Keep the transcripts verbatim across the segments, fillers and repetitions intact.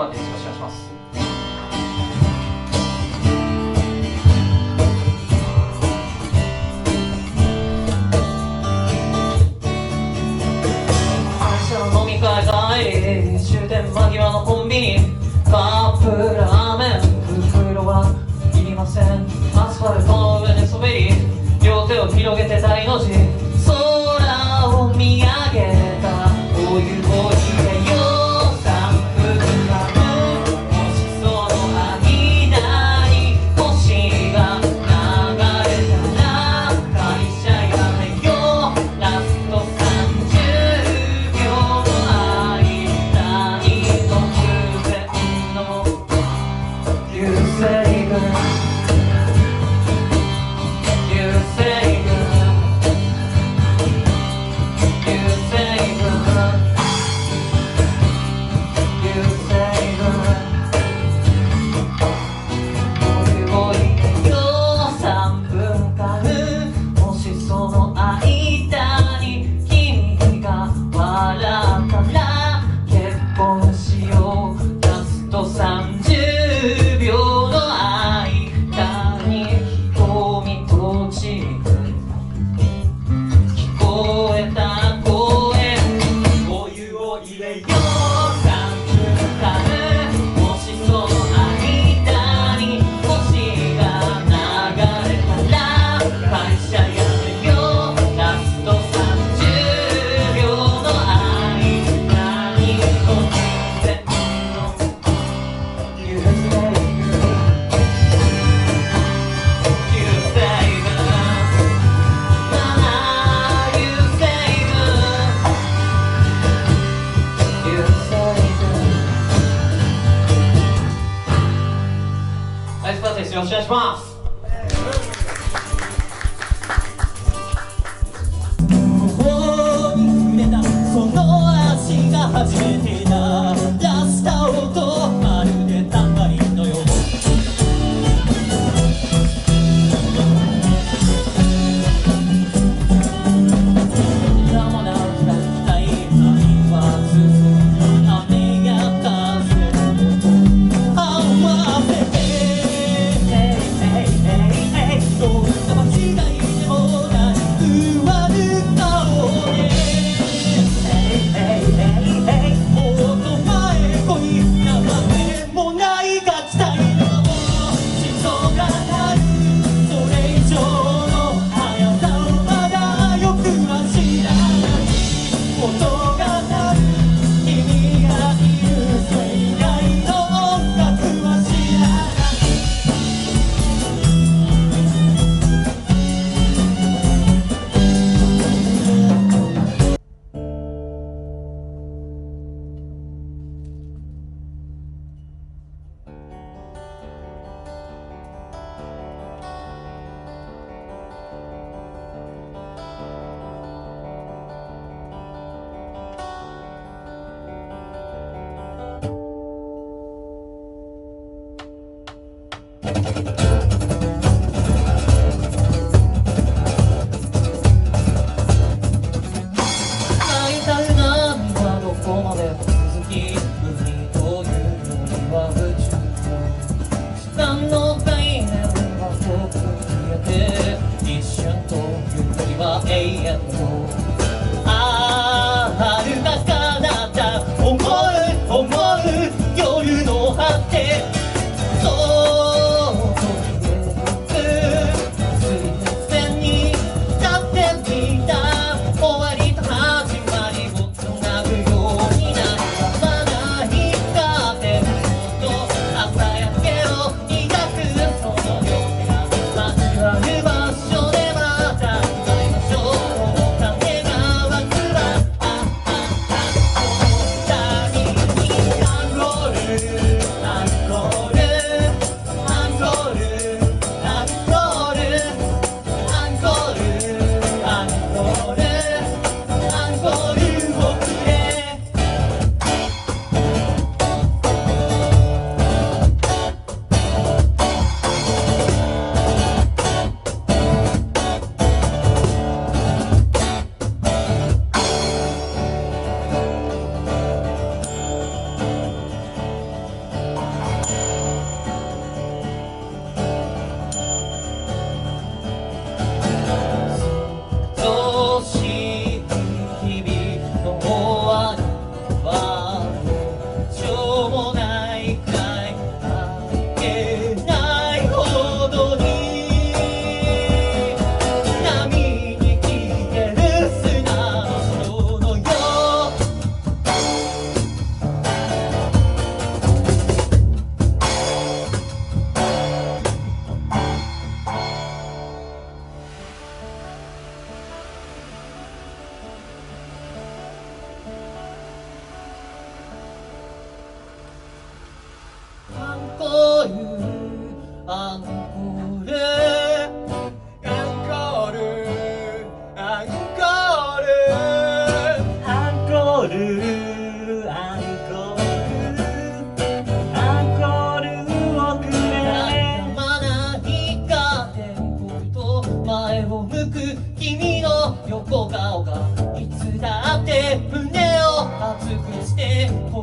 パーティーよろしくお願いします。飲み会帰り終電間際のコンビニカップラーメン袋はいりません。アスファルトの上で滑り両手を広げて大の字空を見上げたお湯を入れようさんぷんかんもしその間に星が流れたら会社辞めようラストさんじゅうびょうの間に突然の流星群よろしくお願いします。 頬に触れたその足が初めてだラスタ音まるでタンバリンのよう名もなくたった今は続く雨や風の音合わせてどんな間違いでもない上ぬ顔でもっと前こになってもないがきたいのしそがなるそれ以上の速さをまだよくは知らない音が鳴る君がいるそれ以外の音楽は知らない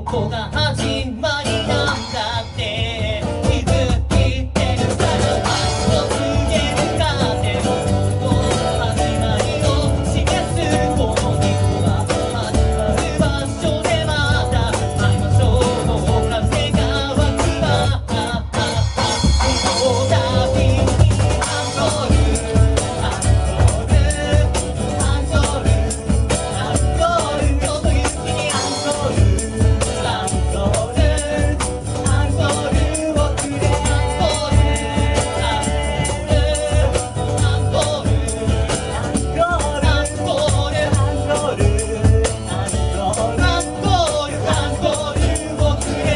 こが始まりなんだって気づいてるから愛を告げる風の始まりを示すこの日は始まる場所でまた会いましょうもう風が湧きますお旅にアンコールアンコールアンコールアンコールよという日にアンコールアンコールアンコールをくれアンコールアンコールアンコールアンコールアンコールアンコールアンコールアンコールアンコールをくれ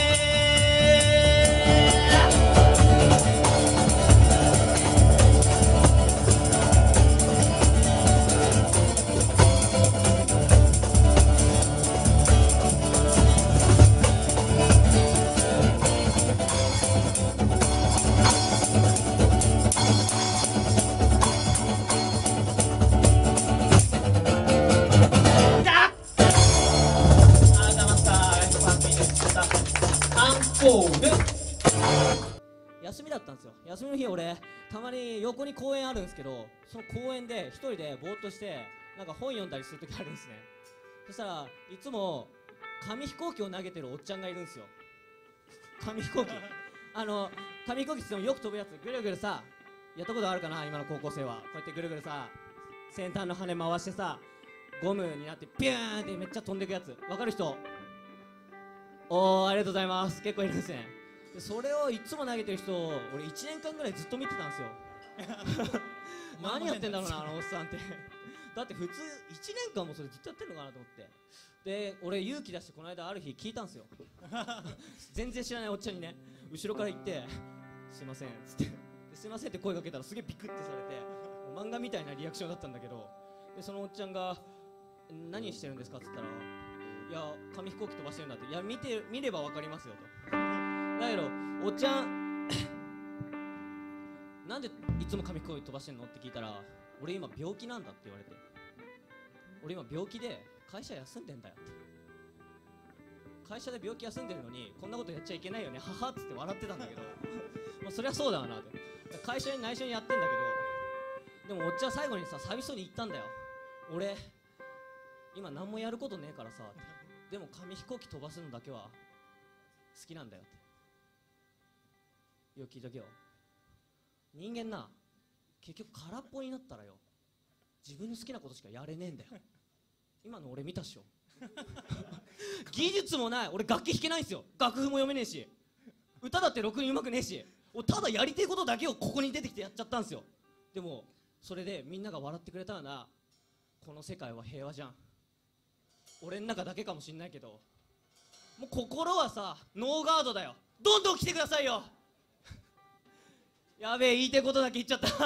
休みだったんですよ。休みの日俺たまに横に公園あるんですけど、その公園で一人でぼーっとしてなんか本読んだりする時あるんですね。そしたらいつも紙飛行機を投げてるおっちゃんがいるんですよ。紙飛行機あの紙飛行機って言ってもよく飛ぶやつ、ぐるぐるさ、やったことあるかな今の高校生は。こうやってぐるぐるさ先端の羽回してさゴムになってピューンってめっちゃ飛んでくやつ、わかる人？おー、ありがとうございます。結構いるんですね。でそれをいつも投げてる人を俺いちねんかんぐらいずっと見てたんですよ何やってんだろうなあのおっさんってだって普通いちねんかんもそれずっとやってんのかなと思って、で俺勇気出してこの間ある日聞いたんですよ全然知らないおっちゃんにね後ろから行って「すいません」っつって「すいません」って声かけたらすげえビクってされて漫画みたいなリアクションだったんだけど、でそのおっちゃんが「何してるんですか?」っつったら「いや紙飛行機飛ばしてるんだ」って「いや見て見ればわかりますよ」と。だけどおっちゃんなんでいつも紙飛行機飛ばしてんのって聞いたら、俺今病気なんだって言われて、俺今病気で会社休んでんだよって、会社で病気休んでるのにこんなことやっちゃいけないよねははっつって笑ってたんだけどまあそりゃそうだわなって、会社に内緒にやってんだけど、でもおっちゃん最後にさ寂しそうに言ったんだよ。俺今何もやることねえからさ、でも紙飛行機飛ばすのだけは好きなんだよって。よく聞いとけよ、人間な結局空っぽになったらよ自分の好きなことしかやれねえんだよ今の俺見たっしょ技術もない、俺楽器弾けないんすよ、楽譜も読めねえし歌だってろくにうまくねえし、俺ただやりてえことだけをここに出てきてやっちゃったんすよ。でもそれでみんなが笑ってくれたらな、この世界は平和じゃん。俺ん中だけかもしんないけど、もう心はさノーガードだよ。どんどん来てくださいよやべえ言いてえことだけ言っちゃった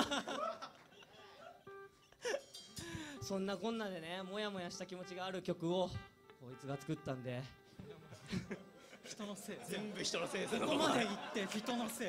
そんなこんなでね、もやもやした気持ちがある曲をこいつが作ったんで人のせい、 全部人のせいです。 ここまで言って人のせい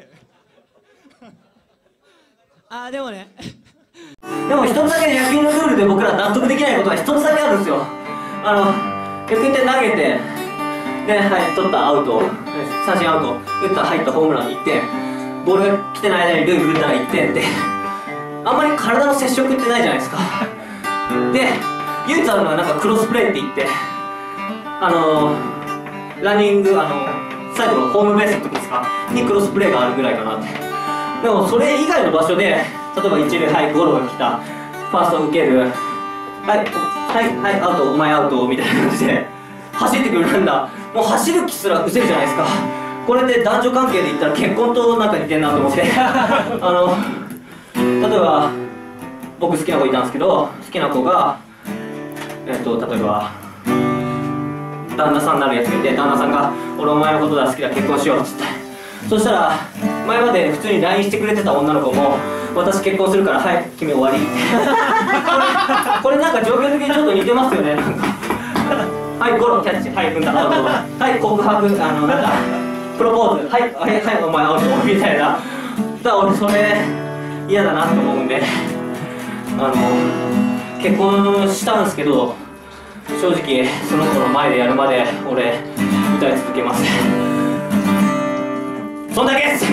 あーでもねでも一つだけ野球のルールで僕ら納得できないことが一つだけあるんですよ。あの野球って投げてで、はい、取ったアウト、三振アウト、打った入ったホームランいってん、ボールが来てない間に塁打ったらいってんって、あんまり体の接触ってないじゃないですか。で唯一あるのはなんかクロスプレーって言って、あのー、ランニング、あのー、最後のホームベースの時ですかにクロスプレーがあるぐらいかなって。でもそれ以外の場所で例えば一塁、はい、ゴロが来た、ファースト受ける、はいはいはいアウト、お前アウトみたいな感じで走ってくるランナー、もう走る気すら失せるじゃないですか。これで男女関係で言ったら結婚となんか似てんなと思ってあの例えば僕好きな子いたんですけど、好きな子がえっと例えば旦那さんになるやつがいて、旦那さんが「俺お前のことだ好きだ結婚しよう」っつって、そしたら前まで普通に ライン してくれてた女の子も「私結婚するからはい君終わり」これこれなんか状況的にちょっと似てますよね。なんかはいゴロキャッチ、はい踏んだアウト、はい告白、あのなんかプロポーズ、はいはいはいお前アウトみたいな。だから俺それ嫌だなと思うんで、あの結婚したんですけど正直その子の前でやるまで俺歌い続けます。そんだけです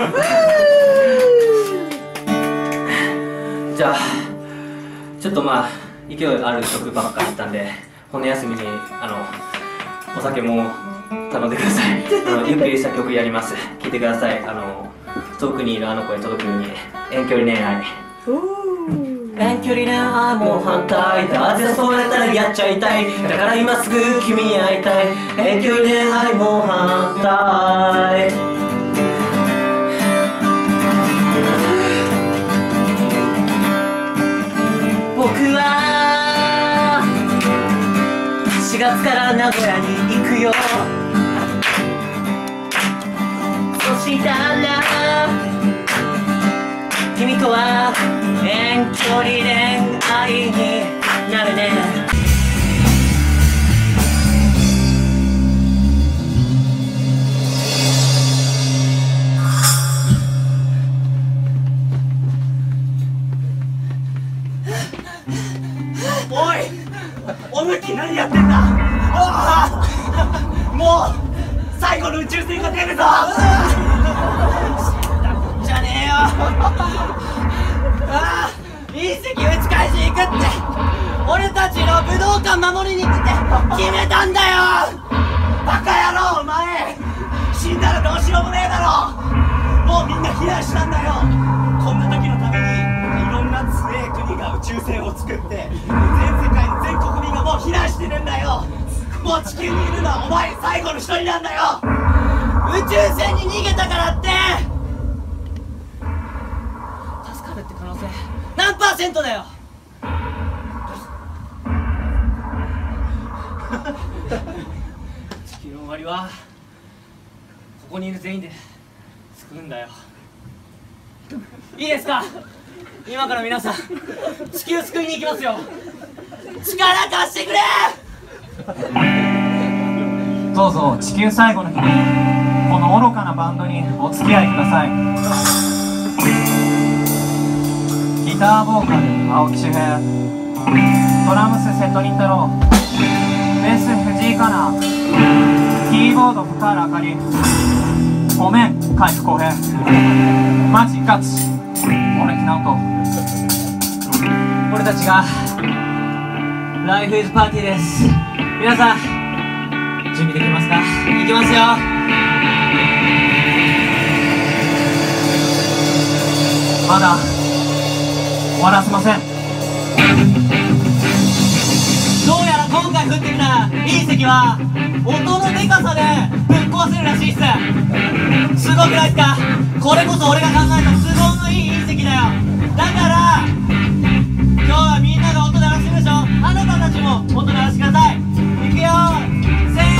じゃあちょっとまあ勢いある曲ばっかりしたんで、骨休みにあのお酒も頼んでください。あのゆっくりした曲やります。聴いてください。あの遠くにいるあの子へ届くように。遠距離恋愛。遠距離恋愛も反対だ。ぜそうやったらやっちゃいたい。だから今すぐ君に会いたい。遠距離恋愛も反対。僕はしがつから名古屋に行くよ。そしたら君とは遠距離恋愛になるね。 おい、おむき何やってんだ。もう最後の宇宙船が出るぞ。じゃねえよ。ああ、隕石打ち返しに行くって俺たちの武道館守りに行くって決めたんだよ。バカ野郎お前、死んだらどうしようもねえだろ。もうみんな避難したんだよ。こんな時のためにいろんな強い国が宇宙船を作って全世界の全国民がもう避難してるんだよ。もう地球にいるのはお前最後の一人なんだよ。宇宙船に逃げたからって助かるって可能性何パーセントだよ。地球の終わりはここにいる全員で救うんだよ。いいですか、今から皆さん地球救いに行きますよ。力貸してくれ。 どうぞ地球最後の日にこの愚かなバンドにお付き合いください。ギターボーカル青木周平、ドラムス瀬戸倫太郎、ベース藤井香奈、キーボード深原あかり、お面海部浩平、マジガチ俺木直人。 俺たちがライフイズパーティーです。皆さん準備できますか。いきますよ。 まだ終わらせません。 どうやら今回降ってきた隕石は音のでかさでぶっ壊せるらしいっす。すごくないっすか。これこそ俺が考えた都合のいい隕石だよ。だから今日はみんなが音鳴らしてるでしょ。あなたたちも音鳴らしてください。いくよ、せー